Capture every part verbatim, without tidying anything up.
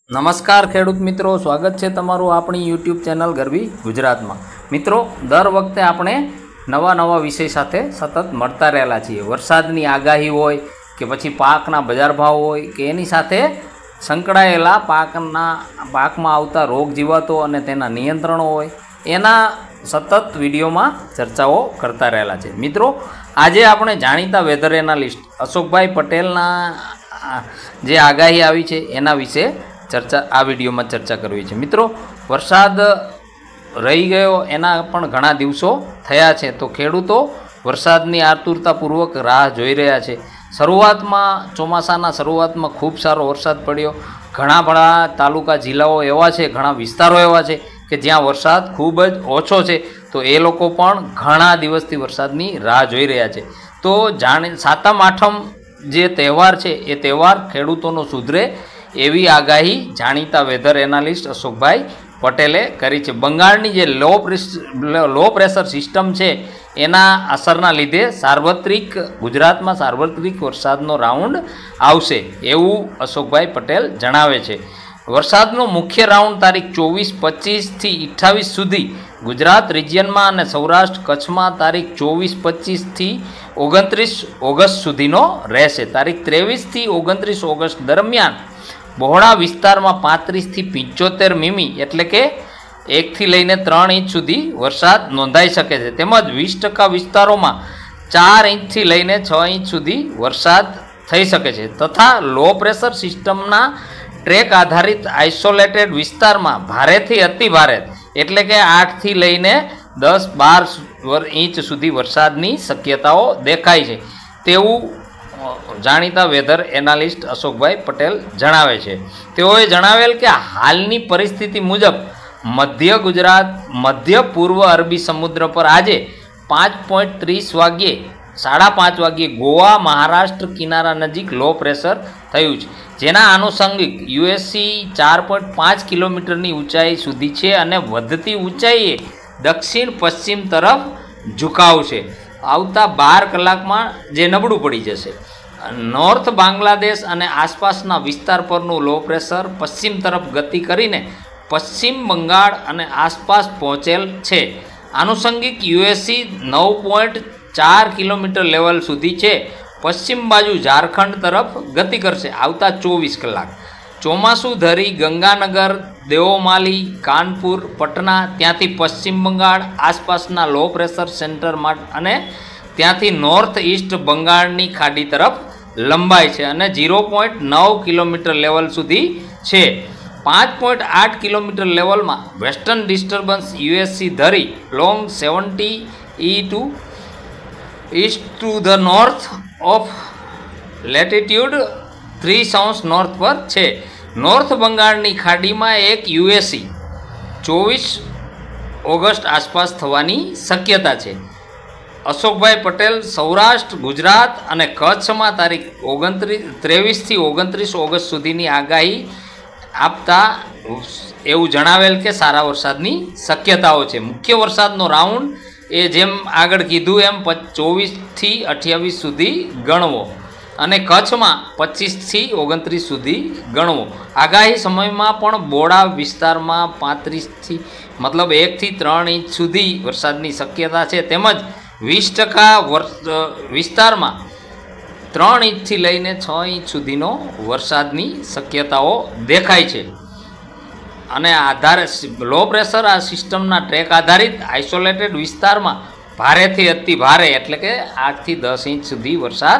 નમસ્કાર ખેડૂત મિત્રો, સ્વાગત છે તમારું આપણી યુટ્યુબ ચેનલ ગરવી ગુજરાતમાં। મિત્રો, દર વખતે આપણે નવા નવા વિષય સાથે સતત મળતા રહેલા છીએ। વરસાદની આગાહી હોય કે પછી પાકના બજાર ભાવ હોય કે એની સાથે સંકળાયેલા પાકના પાકમાં આવતા રોગ જીવાતો અને તેના નિયંત્રણો હોય એના સતત વિડીયોમાં ચર્ચાઓ કરતા રહેલા છે। મિત્રો, આજે આપણે જાણીતા વેધર એનાલિસ્ટ અશોકભાઈ પટેલના જે આગાહી આવી છે એના વિશે ચર્ચા આ વિડીયોમાં ચર્ચા કરવી છે। મિત્રો, વરસાદ રહી ગયો એના પણ ઘણા દિવસો થયા છે, તો ખેડૂતો વરસાદની આતુરતાપૂર્વક રાહ જોઈ રહ્યા છે। શરૂઆતમાં ચોમાસાના શરૂઆતમાં ખૂબ સારો વરસાદ પડ્યો। ઘણા બધા તાલુકા જિલ્લાઓ એવા છે, ઘણા વિસ્તારો એવા છે કે જ્યાં વરસાદ ખૂબ જ ઓછો છે, તો એ લોકો પણ ઘણા દિવસથી વરસાદની રાહ જોઈ રહ્યા છે। તો જાણે સાતમ આઠમ જે તહેવાર છે એ તહેવાર ખેડૂતોનો સુધરે એવી આગાહી જાણીતા વેધર એનાલિસ્ટ અશોકભાઈ પટેલે કરી છે। બંગાળની જે લો લો પ્રેશર સિસ્ટમ છે એના અસરના લીધે સાર્વત્રિક ગુજરાતમાં સાર્વત્રિક વરસાદનો રાઉન્ડ આવશે એવું અશોકભાઈ પટેલ જણાવે છે। વરસાદનો મુખ્ય રાઉન્ડ તારીખ ચોવીસ પચીસથી અઠ્ઠાવીસ સુધી ગુજરાત રિજિયનમાં અને સૌરાષ્ટ્ર કચ્છમાં તારીખ ચોવીસ પચીસથી ઓગણત્રીસ ઓગસ્ટ સુધીનો રહેશે। તારીખ ત્રેવીસથી ઓગણત્રીસ ઓગસ્ટ દરમિયાન બહોળા વિસ્તારમાં પાંત્રીસથી પંચોતેર મીમી એટલે કે એકથી લઈને ત્રણ ઇંચ સુધી વરસાદ નોંધાઈ શકે છે, તેમજ વીસ ટકા વિસ્તારોમાં ચાર ઇંચથી લઈને છ ઇંચ સુધી વરસાદ થઈ શકે છે, તથા લો પ્રેશર સિસ્ટમના ટ્રેક આધારિત આઇસોલેટેડ વિસ્તારમાં ભારેથી અતિ ભારે એટલે કે આઠથી લઈને દસ બાર ઇંચ સુધી વરસાદની શક્યતાઓ દેખાય છે તેવું જાણીતા વેધર એનાલિસ્ટ અશોકભાઈ પટેલ જણાવે છે। તેઓએ જણાવેલ કે હાલની પરિસ્થિતિ મુજબ મધ્ય ગુજરાત મધ્ય પૂર્વ અરબી સમુદ્ર પર આજે પાંચ પોઈન્ટ ત્રીસ વાગ્યે સાડા પાંચ વાગ્યે ગોવા મહારાષ્ટ્ર કિનારા નજીક લો પ્રેશર થયું છે, જેના આનુષંગિક યુએસસી ચાર પોઈન્ટ પાંચ કિલોમીટરની ઊંચાઈ સુધી છે અને વધતી ઊંચાઈએ દક્ષિણ પશ્ચિમ તરફ ઝુકાવશે। આવતા બાર કલાકમાં જે નબળું પડી જશે। નોર્થ બાંગ્લાદેશ અને આસપાસના વિસ્તાર પરનું લો પ્રેશર પશ્ચિમ તરફ ગતિ કરીને પશ્ચિમ બંગાળ અને આસપાસ પહોંચેલ છે। આનુષંગિક યુએસસી નવ પોઈન્ટ ચાર કિલોમીટર લેવલ સુધી છે, પશ્ચિમ બાજુ ઝારખંડ તરફ ગતિ કરશે આવતા ચોવીસ કલાક। ચોમાસું ધરી ગંગાનગર દેઓમાલી કાનપુર પટના ત્યાંથી પશ્ચિમ બંગાળ આસપાસના લો પ્રેશર સેન્ટરમાં અને ત્યાંથી નોર્થ ઇસ્ટ બંગાળની ખાડી તરફ લંબાય છે અને ઝીરો પોઈન્ટ નવ કિલોમીટર લેવલ સુધી છે। પાંચ પોઈન્ટ આઠ કિલોમીટર લેવલમાં વેસ્ટર્ન ડિસ્ટર્બન્સ યુએસસી ધરી long seventy E to east to the north of latitude ત્રીસ અંશ નોર્થ પર છે। નોર્થ બંગાળની ખાડીમાં એક યુએસી ચોવીસ ઓગસ્ટ આસપાસ થવાની શક્યતા છે। અશોકભાઈ પટેલ સૌરાષ્ટ્ર ગુજરાત અને કચ્છમાં તારીખ ઓગણત્રીસ ત્રેવીસથી ઓગણત્રીસ ઓગસ્ટ સુધીની આગાહી આપતા એવું જણાવેલ કે સારા વરસાદની શક્યતાઓ છે। મુખ્ય વરસાદનો રાઉન્ડ એ જેમ આગળ કીધું એમ ચોવીસથી અઠ્યાવીસ સુધી ગણવો અને કચ્છમાં પચીસથી ઓગણત્રીસ સુધી ગણવો। આગાહી સમયમાં પણ બોડા વિસ્તારમાં પાંત્રીસથી મતલબ એકથી ત્રણ ઇંચ સુધી વરસાદની શક્યતા છે, તેમજ વીસ ટકા વિસ્તારમાં ત્રણ ઇંચથી લઈને છ ઇંચ સુધીનો વરસાદની શક્યતાઓ દેખાય છે અને આધારે લો પ્રેશર આ સિસ્ટમના ટ્રેક આધારિત આઇસોલેટેડ વિસ્તારમાં ભારેથી અતિ ભારે એટલે કે આઠથી દસ ઇંચ સુધી વરસાદ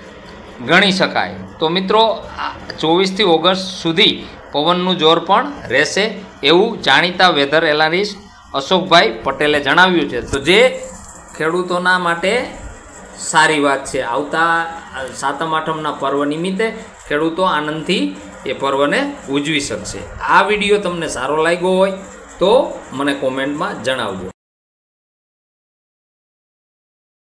ગણી શકાય। તો મિત્રો, ચોવીસથી ઓગસ્ટ સુધી પવનનું જોર પણ રહેશે એવું જાણીતા વેધર એનાલિસ્ટ અશોકભાઈ પટેલે જણાવ્યું છે, તો જે ખેડૂતોના માટે સારી વાત છે। આવતા સાતમ આઠમના પર્વ નિમિત્તે ખેડૂતો આનંદથી એ પર્વને ઉજવી શકશે। આ વિડીયો તમને સારો લાગ્યો હોય તો મને કોમેન્ટમાં જણાવજો।